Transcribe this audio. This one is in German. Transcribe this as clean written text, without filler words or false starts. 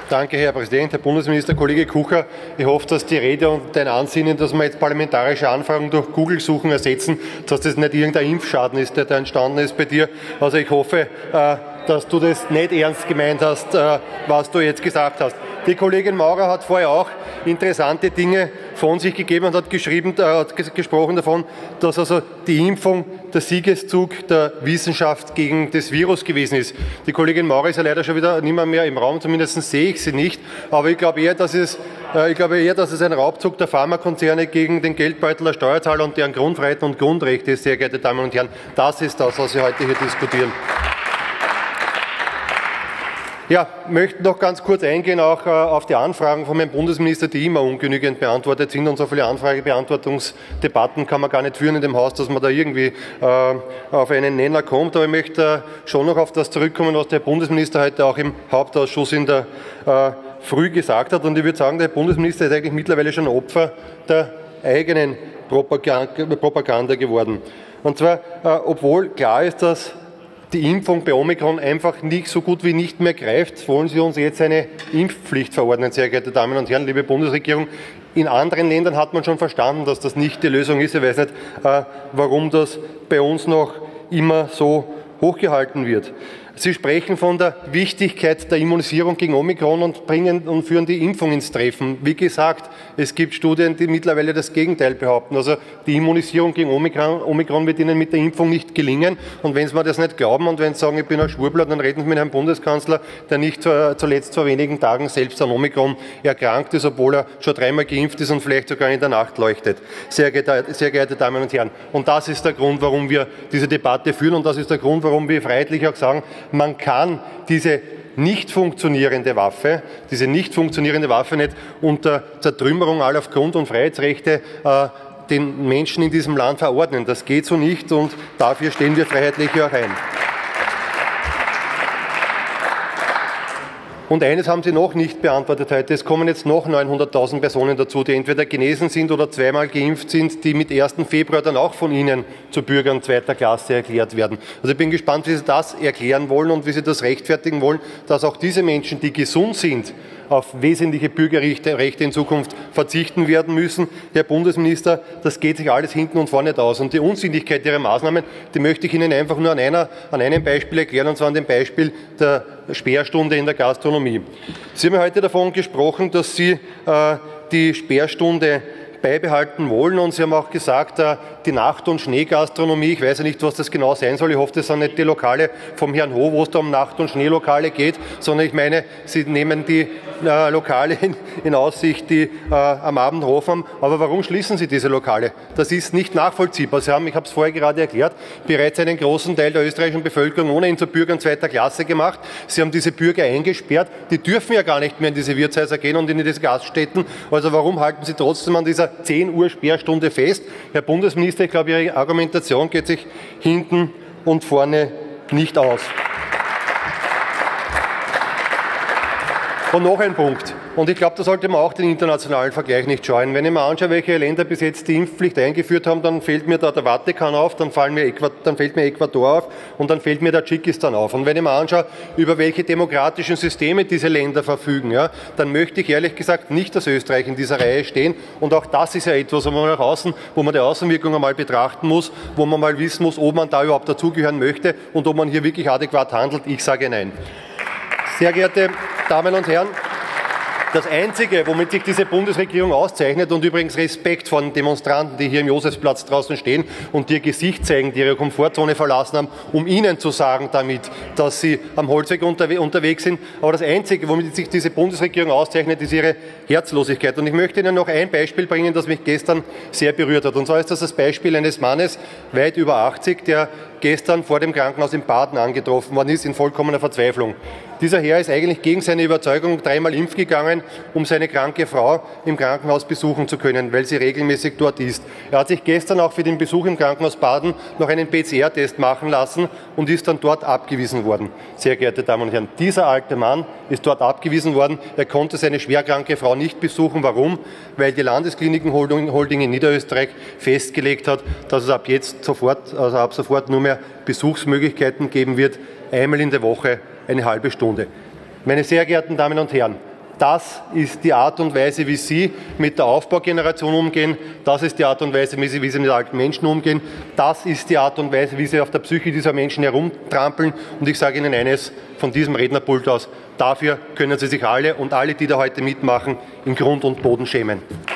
Danke, Herr Präsident, Herr Bundesminister, Kollege Kucher. Ich hoffe, dass die Rede und dein Ansinnen, dass wir jetzt parlamentarische Anfragen durch Google-Suchen ersetzen, dass das nicht irgendein Impfschaden ist, der da entstanden ist bei dir. Also ich hoffe, dass du das nicht ernst gemeint hast, was du jetzt gesagt hast. Die Kollegin Maurer hat vorher auch interessante Dinge von sich gegeben und hat gesprochen davon, dass also die Impfung der Siegeszug der Wissenschaft gegen das Virus gewesen ist. Die Kollegin Maurer ist ja leider schon wieder nicht mehr im Raum, zumindest sehe ich sie nicht. Aber ich glaube eher, dass es ein Raubzug der Pharmakonzerne gegen den Geldbeutel der Steuerzahler und deren Grundfreiheiten und Grundrechte ist, sehr geehrte Damen und Herren. Das ist das, was wir heute hier diskutieren. Ja, möchte noch ganz kurz eingehen auch auf die Anfragen von Herrn Bundesminister, die immer ungenügend beantwortet sind. Und so viele Anfragebeantwortungsdebatten kann man gar nicht führen in dem Haus, dass man da irgendwie auf einen Nenner kommt. Aber ich möchte schon noch auf das zurückkommen, was der Herr Bundesminister heute auch im Hauptausschuss in der Früh gesagt hat. Und ich würde sagen, der Herr Bundesminister ist eigentlich mittlerweile schon Opfer der eigenen Propaganda geworden. Und zwar, obwohl klar ist, dass die Impfung bei Omikron einfach nicht so gut wie nicht mehr greift, wollen Sie uns jetzt eine Impfpflicht verordnen, sehr geehrte Damen und Herren, liebe Bundesregierung. In anderen Ländern hat man schon verstanden, dass das nicht die Lösung ist. Ich weiß nicht, warum das bei uns noch immer so hochgehalten wird. Sie sprechen von der Wichtigkeit der Immunisierung gegen Omikron und führen die Impfung ins Treffen. Wie gesagt, es gibt Studien, die mittlerweile das Gegenteil behaupten. Also die Immunisierung gegen Omikron wird Ihnen mit der Impfung nicht gelingen. Und wenn Sie mir das nicht glauben und wenn Sie sagen, ich bin ein Schwurbler, dann reden Sie mit Herrn Bundeskanzler, der nicht zuletzt vor wenigen Tagen selbst an Omikron erkrankt ist, obwohl er schon 3-mal geimpft ist und vielleicht sogar in der Nacht leuchtet. Sehr geehrte Damen und Herren. Und das ist der Grund, warum wir diese Debatte führen und das ist der Grund, warum wir freiheitlich auch sagen, man kann diese nicht funktionierende Waffe nicht unter Zertrümmerung aller Grund- und Freiheitsrechte den Menschen in diesem Land verordnen. Das geht so nicht und dafür stehen wir freiheitlich auch ein. Und eines haben Sie noch nicht beantwortet heute. Es kommen jetzt noch 900.000 Personen dazu, die entweder genesen sind oder 2-mal geimpft sind, die mit 1. Februar dann auch von Ihnen zu Bürgern 2. Klasse erklärt werden. Also ich bin gespannt, wie Sie das erklären wollen und wie Sie das rechtfertigen wollen, dass auch diese Menschen, die gesund sind, auf wesentliche Bürgerrechte in Zukunft verzichten werden müssen. Herr Bundesminister, das geht sich alles hinten und vorne nicht aus. Und die Unsinnigkeit Ihrer Maßnahmen, die möchte ich Ihnen einfach nur an einem Beispiel erklären, und zwar an dem Beispiel der Sperrstunde in der Gastronomie. Sie haben ja heute davon gesprochen, dass Sie die Sperrstunde beibehalten wollen und Sie haben auch gesagt, die Nacht- und Schneegastronomie, ich weiß ja nicht, was das genau sein soll, ich hoffe, das sind nicht die Lokale vom Herrn Ho, wo es da um Nacht- und Schneelokale geht, sondern ich meine, Sie nehmen die Lokale in Aussicht, die am Abend offen haben, aber warum schließen Sie diese Lokale? Das ist nicht nachvollziehbar. Sie haben, ich habe es vorher gerade erklärt, bereits einen großen Teil der österreichischen Bevölkerung ohnehin zu Bürgern 2. Klasse gemacht. Sie haben diese Bürger eingesperrt, die dürfen ja gar nicht mehr in diese Wirtshäuser gehen und in diese Gaststätten, also warum halten Sie trotzdem an dieser 10 Uhr Sperrstunde fest? Herr Bundesminister, ich glaube, Ihre Argumentation geht sich hinten und vorne nicht aus. Und noch ein Punkt. Und ich glaube, da sollte man auch den internationalen Vergleich nicht scheuen. Wenn ich mir anschaue, welche Länder bis jetzt die Impfpflicht eingeführt haben, dann fällt mir da der Vatikan auf, dann fällt mir Ecuador auf und dann fällt mir der Tadschikistan auf. Und wenn ich mir anschaue, über welche demokratischen Systeme diese Länder verfügen, ja, dann möchte ich ehrlich gesagt nicht, dass Österreich in dieser Reihe stehen. Und auch das ist ja etwas, wo man die Außenwirkung einmal betrachten muss, wo man mal wissen muss, ob man da überhaupt dazugehören möchte und ob man hier wirklich adäquat handelt. Ich sage nein. Sehr geehrte Damen und Herren, das Einzige, womit sich diese Bundesregierung auszeichnet, und übrigens Respekt vor den Demonstranten, die hier im Josefsplatz draußen stehen und ihr Gesicht zeigen, die ihre Komfortzone verlassen haben, um Ihnen zu sagen damit, dass sie am Holzweg unterwegs sind. Aber das Einzige, womit sich diese Bundesregierung auszeichnet, ist ihre Herzlosigkeit. Und ich möchte Ihnen noch ein Beispiel bringen, das mich gestern sehr berührt hat. Und zwar ist das Beispiel eines Mannes, weit über 80, der gestern vor dem Krankenhaus in Baden angetroffen worden ist, in vollkommener Verzweiflung. Dieser Herr ist eigentlich gegen seine Überzeugung 3-mal impfen gegangen, um seine kranke Frau im Krankenhaus besuchen zu können, weil sie regelmäßig dort ist. Er hat sich gestern auch für den Besuch im Krankenhaus Baden noch einen PCR-Test machen lassen und ist dann dort abgewiesen worden. Sehr geehrte Damen und Herren, dieser alte Mann ist dort abgewiesen worden. Er konnte seine schwerkranke Frau nicht besuchen. Warum? Weil die Landeskliniken-Holding in Niederösterreich festgelegt hat, dass es ab sofort nur mehr Besuchsmöglichkeiten geben wird, einmal in der Woche eine halbe Stunde. Meine sehr geehrten Damen und Herren, Das ist die Art und Weise, wie Sie mit der Aufbaugeneration umgehen. Das ist die Art und Weise, wie Sie mit alten Menschen umgehen. Das ist die Art und Weise, wie Sie auf der Psyche dieser Menschen herumtrampeln. Und ich sage Ihnen eines von diesem Rednerpult aus: Dafür können Sie sich alle und alle, die da heute mitmachen, in Grund und Boden schämen.